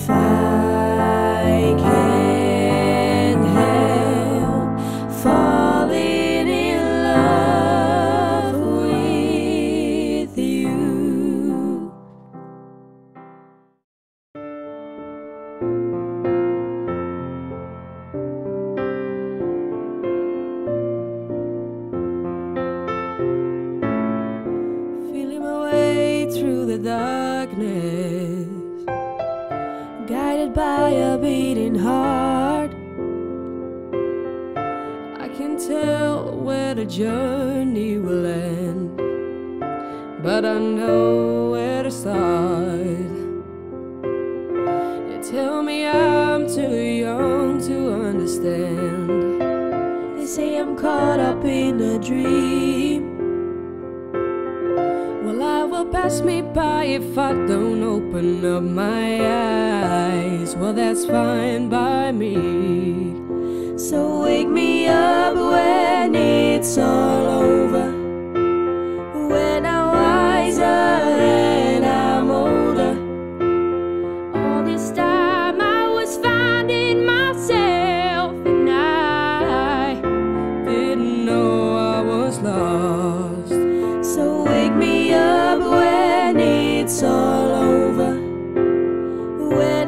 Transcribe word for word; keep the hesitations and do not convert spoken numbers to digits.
If I can't help falling in love with you. Feeling my way through the darkness, guided by a beating heart. I can tell where the journey will end, but I know where to start. They tell me I'm too young to understand. They say I'm caught up in a dream. Well, life will pass me by if I don't open up my eyes. Well, that's fine by me. So wake me up when it's all over, when I'm wiser and I'm older. All this time I was finding myself, and I didn't know I was lost. So wake me up when it's all over, when